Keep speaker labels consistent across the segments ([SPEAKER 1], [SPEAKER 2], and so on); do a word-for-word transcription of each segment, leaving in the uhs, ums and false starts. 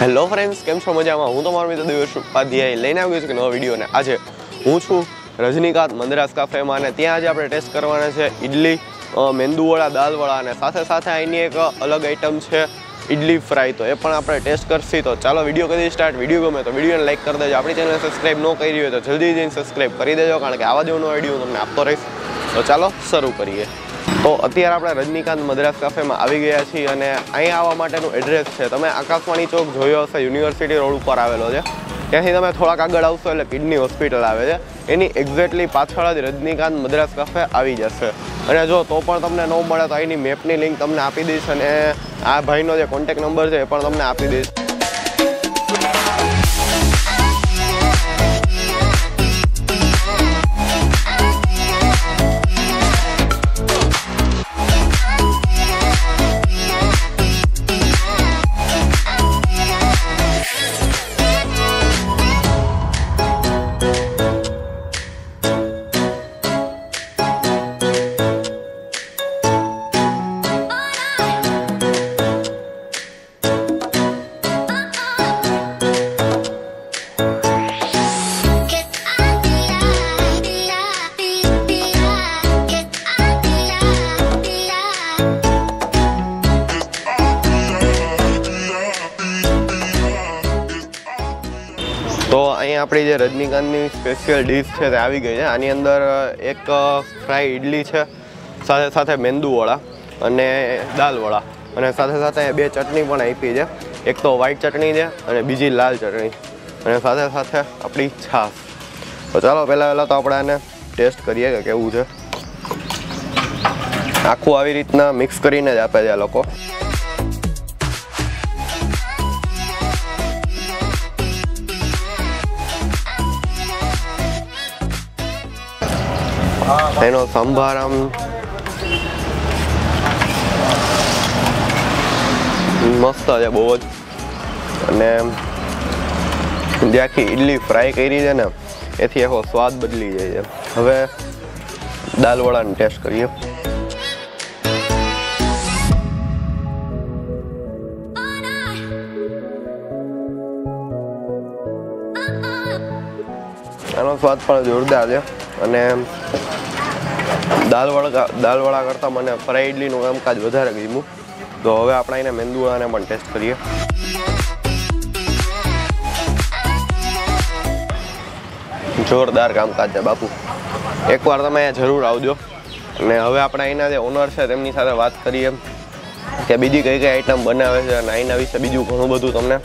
[SPEAKER 1] Hello friends, કેમ છો? મજામાં? હું તમારો મિત્ર દિવેશ ઉપાધ્યાય લઈને આવી ગયો છું નવો વિડીયો ને આજે હું છું રજનીકાંત મદ્રાસ કાફેમાં અને ત્યાં આજે આપણે ટેસ્ટ કરવાના છે ઇડલી, મેંદુવડા, દાલવડા અને સાથે સાથે અહીંની એક અલગ આઈટમ છે ઇડલી ફ્રાય. તો એ પણ આપણે ટેસ્ટ કરશી. તો ચાલો વિડીયો કરી સ્ટાર્ટ. વિડીયો ગમે તો વિડીયોને લાઈક કરી દેજો. આપણી ચેનલ સબસ્ક્રાઈબ ન કરી હોય તો જલ્દી જઈને સબસ્ક્રાઈબ કરી દેજો, કારણ કે આવા જેવો વિડીયો તમને આપતો રહીશ. તો ચાલો શરૂ કરીએ. તો અત્યારે આપણે રજનીકાંત મદ્રાસ કાફેમાં આવી ગયા છીએ અને અહીં આવવા માટેનું એડ્રેસ છે, તમે આકાશવાણી ચોક જોયો હશે, યુનિવર્સિટી રોડ ઉપર આવેલો છે. ત્યાંથી તમે થોડાક આગળ આવશો એટલે કિડની હોસ્પિટલ આવે છે, એની એક્ઝેક્ટલી પાછળ જ રજનીકાંત મદ્રાસ કાફે આવી જશે. અને જો તો પણ તમને ન મળે તો અહીંની મેપની લિંક તમને આપી દઈશ અને આ ભાઈનો જે કોન્ટેક્ટ નંબર છે એ પણ તમને આપી દઈશ. તો અહીંયા આપણી જે રજનીકાંતની સ્પેશિયલ ડીશ છે તે આવી ગઈ છે. આની અંદર એક ફ્રાય ઇડલી છે, સાથે સાથે મેંદુવડા અને દાલવડા, અને સાથે સાથે બે ચટણી પણ આપી છે. એક તો વ્હાઈટ ચટણી છે અને બીજી લાલ ચટણી, અને સાથે સાથે આપણી છાશ. તો ચાલો પહેલાં પહેલાં તો આપણે આને ટેસ્ટ કરીએ કે કેવું છે. આખું આવી રીતના મિક્સ કરીને જ આપે છે આ લોકો. એનો સંભાર આમ મસ્ત છે બહુ જ, અને જે આખી ઇડલી ફ્રાય કરી છે ને એથી આખો સ્વાદ બદલી જાય છે. હવે દાલવડાનો ટેસ્ટ કરીએ. આનો સ્વાદ પણ જોરદાર છે, અને દાલવડા દાલવડા કરતાં મને ફ્રાય ઇડલીનું કામકાજ વધારે ગમ્યું. તો હવે આપણે એને મેંદુવડાને પણ ટેસ્ટ કરીએ. જોરદાર કામકાજ છે બાપુ, એકવાર તમે અહીંયા જરૂર આવજો. અને હવે આપણે અહીંના જે ઓનર છે તેમની સાથે વાત કરીએ કે બીજી કઈ કઈ આઈટમ બનાવે છે અને અહીંના વિશે બીજું ઘણું બધું તમને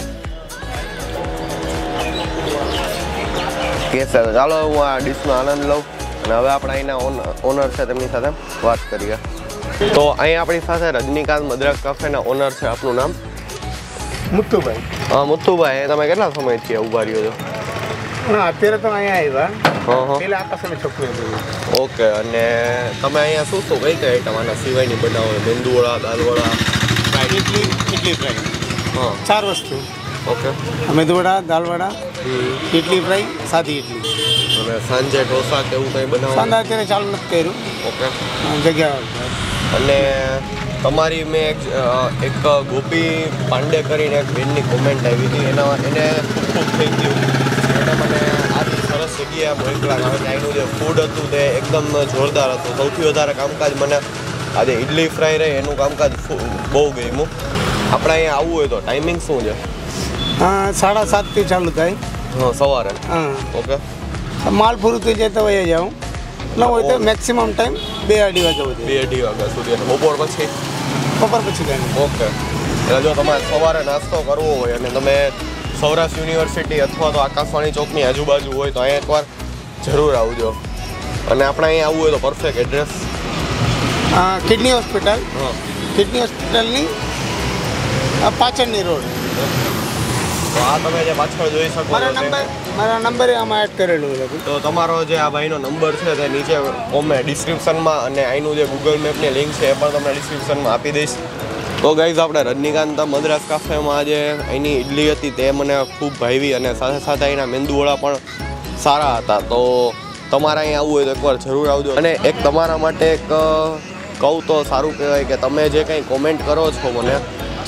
[SPEAKER 1] કહેશે. ચાલો હું આ ડીશનો આનંદ લઉં અને હવે આપણે અહીંના ઓનર છે તેમની સાથે વાત કરીએ. તો અહીં આપણી સાથે રજનીકાંત મદ્રાસ કાફેના ઓનર છે. આપનું નામ?
[SPEAKER 2] મુત્તુભાઈ.
[SPEAKER 1] હા મુત્તુભાઈ, તમે કેટલા સમયથી ઊભા રહ્યો છો?
[SPEAKER 2] ના, અત્યારે તો અહીંયા આવ્યા.
[SPEAKER 1] હા હા,
[SPEAKER 2] પેલા આકાશવાણી ચોકમાં આવ્યું.
[SPEAKER 1] ઓકે. અને તમે અહીંયા શું શું કઈ કઈ આઈટમ આના સિવાયની બનાવો? મેંદુવડા, દાલવડા,
[SPEAKER 2] ઇડલી ઇડલી ફ્રાય.
[SPEAKER 1] હા,
[SPEAKER 2] ચાર વસ્તુ.
[SPEAKER 1] ઓકે.
[SPEAKER 2] મેંદુવડા, દાલવડા, ઇડલી ફ્રાય, સાદી ઇડલી.
[SPEAKER 1] અને સાંજે ઢોસા કે એવું કંઈ બનાવો?
[SPEAKER 2] સાંજે અત્યારે ચાલુ નથી કર્યું.
[SPEAKER 1] ઓકે.
[SPEAKER 2] જગ્યા.
[SPEAKER 1] અને તમારી મેં એક એક ગોપી પાંડે કરીને એક બેનની કોમેન્ટ આવી હતી, એના એને ખૂબ ખૂબ થઈ ગયું. એને મને આટલી સરસ જગ્યાએ મોકલા, કારણ કે અહીંનું જે ફૂડ હતું તે એકદમ જોરદાર હતું. સૌથી વધારે કામકાજ મને આજે ઇડલી ફ્રાય રહી એનું કામકાજ બહુ ગમ્યું. આપણે અહીંયા આવવું હોય તો ટાઈમિંગ શું છે?
[SPEAKER 2] હા, સાડા સાતથી ચાલુ થાય.
[SPEAKER 1] હા, સવારે.
[SPEAKER 2] હા,
[SPEAKER 1] ઓકે.
[SPEAKER 2] માલ પૂરું થઈ જાય તો વહી જાઉં. ન હોય તો મેક્સિમમ ટાઈમ બે અઢી વાગ્યા સુધી.
[SPEAKER 1] બે અઢી વાગ્યા સુધી. અને બપોર પછી?
[SPEAKER 2] બપોર પછી ટાઈમ.
[SPEAKER 1] ઓકે. એટલે જો તમારે સવારે નાસ્તો કરવો હોય અને તમે સૌરાષ્ટ્ર યુનિવર્સિટી અથવા તો આકાશવાણી ચોકની આજુબાજુ હોય તો અહીંયા એકવાર જરૂર આવજો. અને આપણે અહીંયા આવવું હોય તો પરફેક્ટ એડ્રેસ?
[SPEAKER 2] Kidney hospital.
[SPEAKER 1] હા,
[SPEAKER 2] કિડની હોસ્પિટલની પાછળની રોડ.
[SPEAKER 1] તો આ તમે જે પાછળ જોઈ શકો
[SPEAKER 2] મારા નંબર મારા નંબરે આમાં એડ કરેલું છે.
[SPEAKER 1] તો તમારો જે આ ભાઈનો નંબર છે તે નીચે કોમે ડિસ્ક્રિપ્શનમાં, અને અહીંનું જે ગૂગલ મેપની લિંક છે એ પણ તમને ડિસ્ક્રિપ્શનમાં આપી દઈશ. તો ગાઈઝ આપણે રજનીકાંત મદ્રાસ કાફેમાં જે અહીંની ઇડલી હતી તે મને ખૂબ ભાવી, અને સાથે સાથે અહીંના મેંદુવડા પણ સારા હતા. તો તમારે અહીં આવવું હોય તો એકવાર જરૂર આવજો. અને એક તમારા માટે એક કહું તો સારું કહેવાય કે તમે જે કંઈ કોમેન્ટ કરો છો મને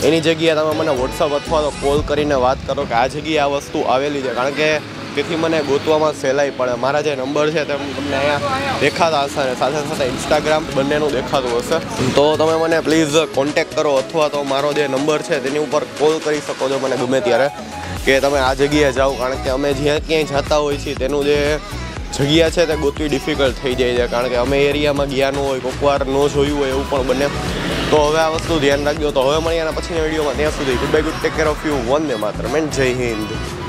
[SPEAKER 1] એની જગ્યાએ તમે મને વોટ્સઅપ અથવા તો કોલ કરીને વાત કરો કે આ જગ્યાએ આ વસ્તુ આવેલી છે, કારણ કે તેથી મને ગોતવામાં સહેલાઈ પડે. મારા જે નંબર છે તે તમને અહીંયા દેખાતા હશે અને સાથે સાથે ઇન્સ્ટાગ્રામ બંનેનું દેખાતું હશે. તો તમે મને પ્લીઝ કોન્ટેક્ટ કરો અથવા તો મારો જે નંબર છે તેની ઉપર કોલ કરી શકો છો મને ગમે ત્યારે કે તમે આ જગ્યાએ જાઓ, કારણ કે અમે જ્યાં ક્યાંય જતા હોઈએ છીએ તેનું જે જગ્યા છે તે ગોતવી ડિફિકલ્ટ થઈ જાય છે, કારણ કે અમે એરિયામાં ગયા ન હોય, કોકવાર ન જોયું હોય એવું પણ બને. તો હવે આ વસ્તુ ધ્યાન રાખજો. તો હવે મળીએ એના પછીના વિડીયોમાં. ત્યાં સુધી good bye, good take care of you. Vande Mataram and Jai Hind.